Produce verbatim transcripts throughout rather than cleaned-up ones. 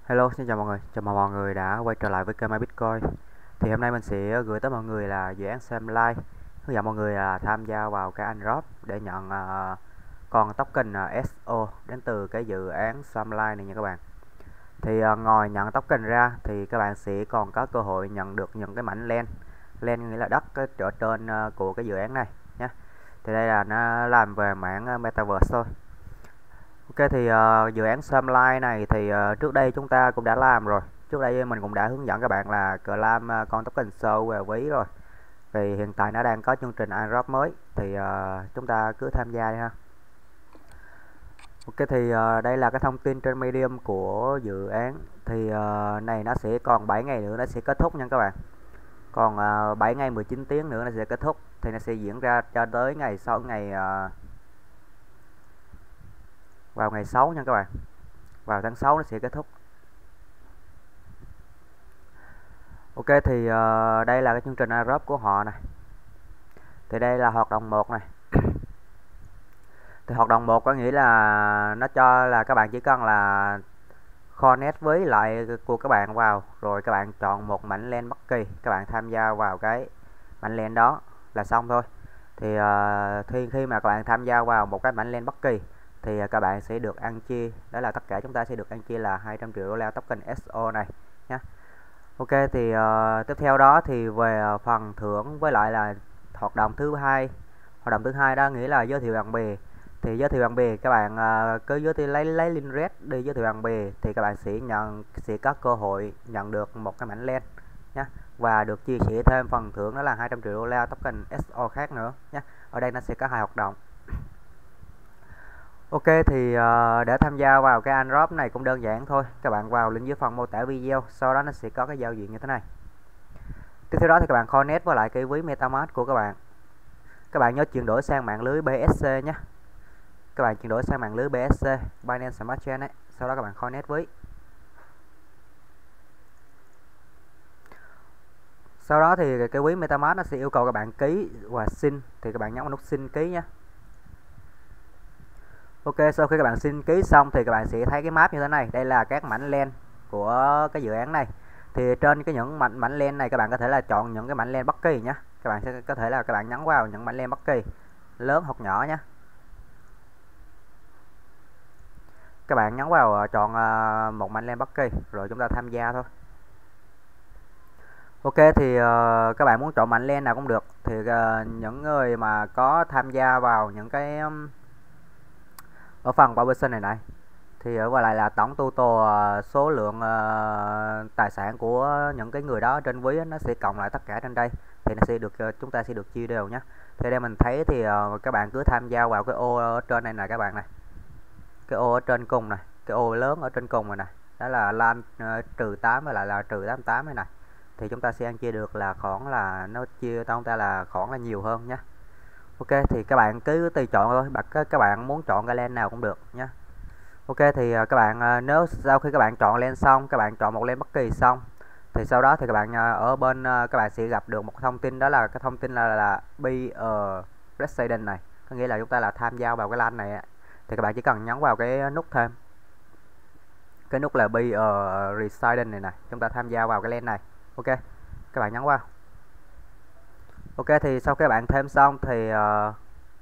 Hello, xin chào mọi người. Chào mừng mọi người đã quay trở lại với kênh MyBitcoin. Thì hôm nay mình sẽ gửi tới mọi người là dự án Samline, hướng dẫn mọi người là tham gia vào cái airdrop để nhận uh, con token uh, ét o đến từ cái dự án Samline này nha các bạn. Thì uh, ngoài nhận token ra thì các bạn sẽ còn có cơ hội nhận được những cái mảnh len. Len nghĩa là đất cái ở trên uh, của cái dự án này nhé. Thì đây là nó làm về mảng uh, Metaverse thôi. Ok thì uh, dự án Samline này thì uh, trước đây chúng ta cũng đã làm rồi. Trước đây mình cũng đã hướng dẫn các bạn là claim uh, con token sâu về ví rồi. Vì hiện tại nó đang có chương trình airdrop mới thì uh, chúng ta cứ tham gia đi ha. Ok thì uh, đây là cái thông tin trên Medium của dự án. Thì uh, này nó sẽ còn bảy ngày nữa nó sẽ kết thúc nha các bạn. Còn uh, bảy ngày mười chín tiếng nữa nó sẽ kết thúc. Thì nó sẽ diễn ra cho tới ngày sau ngày uh, vào ngày sáu nha các bạn. Vào tháng sáu nó sẽ kết thúc. Ok thì uh, đây là cái chương trình airdrop của họ này. Thì đây là hoạt động một này. Thì hoạt động một có nghĩa là nó cho là các bạn chỉ cần là connect với lại của các bạn vào, rồi các bạn chọn một mảnh len bất kỳ, các bạn tham gia vào cái mảnh len đó là xong thôi. Thì uh, khi khi mà các bạn tham gia vào một cái mảnh len bất kỳ thì các bạn sẽ được ăn chia, đó là tất cả chúng ta sẽ được ăn chia là hai trăm triệu đô la token ét o này nhé. Ok thì uh, tiếp theo đó thì về phần thưởng với lại là hoạt động thứ hai. Hoạt động thứ hai đó nghĩa là giới thiệu bạn bè. Thì giới thiệu bạn bè các bạn uh, cứ giới thiệu lấy lấy link red đi giới thiệu bạn bè thì các bạn sẽ nhận sẽ có cơ hội nhận được một cái mảnh len nhé, và được chia sẻ thêm phần thưởng đó là hai trăm triệu đô la token ét o khác nữa nhé. Ở đây nó sẽ có hai hoạt động. Ok thì uh, để tham gia vào cái airdrop này cũng đơn giản thôi. Các bạn vào link dưới phần mô tả video, sau đó nó sẽ có cái giao diện như thế này. Tiếp theo đó thì các bạn connect với lại cái ví MetaMask của các bạn. Các bạn nhớ chuyển đổi sang mạng lưới bê ét xê nhé. Các bạn chuyển đổi sang mạng lưới bê ét xê, Binance Smart Chain ấy. Sau đó các bạn connect với. Sau đó thì cái ví MetaMask nó sẽ yêu cầu các bạn ký và xin, thì các bạn nhấn vào nút xin ký nhé. Ok, sau khi các bạn xin ký xong thì các bạn sẽ thấy cái map như thế này. Đây là các mảnh len của cái dự án này. Thì trên cái những mảnh mảnh len này các bạn có thể là chọn những cái mảnh len bất kỳ nhé. Các bạn sẽ có thể là các bạn nhấn vào những mảnh len bất kỳ, lớn hoặc nhỏ nhé. Các bạn nhấn vào chọn một mảnh len bất kỳ rồi chúng ta tham gia thôi. Ok thì uh, các bạn muốn chọn mảnh len nào cũng được. Thì uh, những người mà có tham gia vào những cái um, ở phần population này này thì ở ngoài lại là tổng total uh, số lượng uh, tài sản của những cái người đó trên ví nó sẽ cộng lại tất cả trên đây thì nó sẽ được uh, chúng ta sẽ được chia đều nhé. Thì đây mình thấy thì uh, các bạn cứ tham gia vào cái ô ở trên này này các bạn này, cái ô ở trên cùng này, cái ô lớn ở trên cùng này này, đó là lan uh, trừ tám và lại là trừ tám mươi tám này này, thì chúng ta sẽ ăn chia được là khoảng là nó chia cho chúng ta là khoảng là nhiều hơn nhé. Ok thì các bạn cứ tùy chọn thôi, các các bạn muốn chọn cái len nào cũng được nhé. Ok thì các bạn nếu sau khi các bạn chọn len xong, các bạn chọn một len bất kỳ xong thì sau đó thì các bạn ở bên các bạn sẽ gặp được một thông tin, đó là cái thông tin là là be a resident này, có nghĩa là chúng ta là tham gia vào cái len này. Thì các bạn chỉ cần nhấn vào cái nút thêm, cái nút là be a resident này này, chúng ta tham gia vào cái len này. Ok, các bạn nhấn vào. Ok thì sau khi các bạn thêm xong thì uh,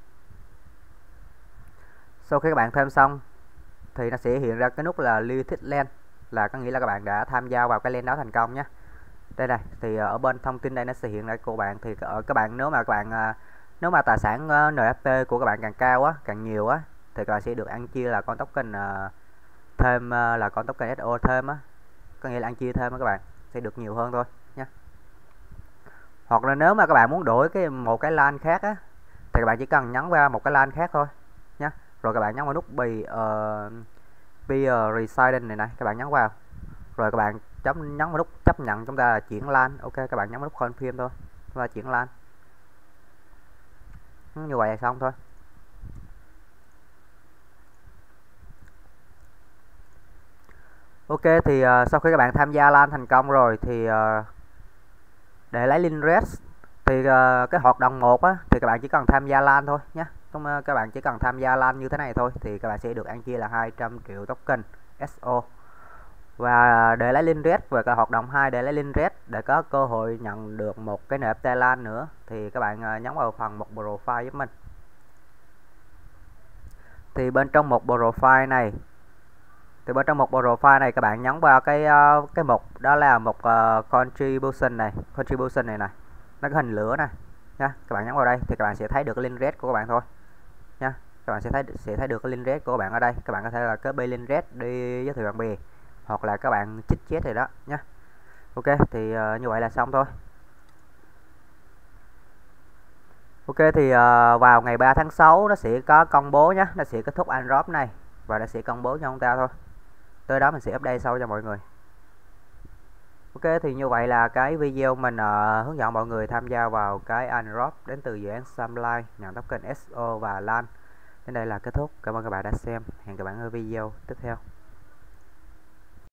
sau khi các bạn thêm xong thì nó sẽ hiện ra cái nút là Limited Land, là có nghĩa là các bạn đã tham gia vào cái len đó thành công nhé. Đây này, thì ở bên thông tin đây nó sẽ hiện ra của bạn. Thì ở các bạn nếu mà các bạn nếu mà tài sản en ép tê của các bạn càng cao á, càng nhiều á, thì các bạn sẽ được ăn chia là con token uh, thêm uh, là con token ét o thêm á, có nghĩa là ăn chia thêm á, các bạn sẽ được nhiều hơn thôi nhé. Hoặc là nếu mà các bạn muốn đổi cái một cái LAN khác á thì các bạn chỉ cần nhấn vào một cái LAN khác thôi nhé. Rồi các bạn nhấn vào nút be uh, be a resident này này, các bạn nhấn vào. Rồi các bạn chấm nhấn vào nút chấp nhận, chúng ta là chuyển LAN. Ok, các bạn nhấn vào nút confirm thôi, chúng ta chuyển LAN. Như vậy là xong thôi. Ok thì uh, sau khi các bạn tham gia LAN thành công rồi thì uh, để lấy link red thì uh, cái hoạt động một á thì các bạn chỉ cần tham gia LAN thôi nhé. Các bạn chỉ cần tham gia LAN như thế này thôi thì các bạn sẽ được ăn chia là hai trăm triệu token ét o. Và để lấy link red về cái hoạt động hai để lấy link red để có cơ hội nhận được một cái en ép tê lan nữa thì các bạn nhấn vào phần một profile giúp mình. Thì bên trong một profile này thì bên trong một profile này các bạn nhấn vào cái cái mục đó là một uh, contribution này, contribution này này, nó có hình lửa này nha. Các bạn nhấn vào đây thì các bạn sẽ thấy được cái link red của các bạn thôi nha. Các bạn sẽ thấy sẽ thấy được cái link red của các bạn ở đây. Các bạn có thể là copy link red đi giới thiệu bạn bè hoặc là các bạn chích chết rồi đó nhé. Ok thì uh, như vậy là xong thôi. Ok thì uh, vào ngày ba tháng sáu nó sẽ có công bố nhé, nó sẽ kết thúc airdrop này và nó sẽ công bố cho chúng ta thôi. Tới đó mình sẽ update sau cho mọi người. Ok thì như vậy là cái video mình uh, hướng dẫn mọi người tham gia vào cái airdrop đến từ dự án Samline nhận token ét o và lan. Đến đây là kết thúc. Cảm ơn các bạn đã xem. Hẹn các bạn ở video tiếp theo.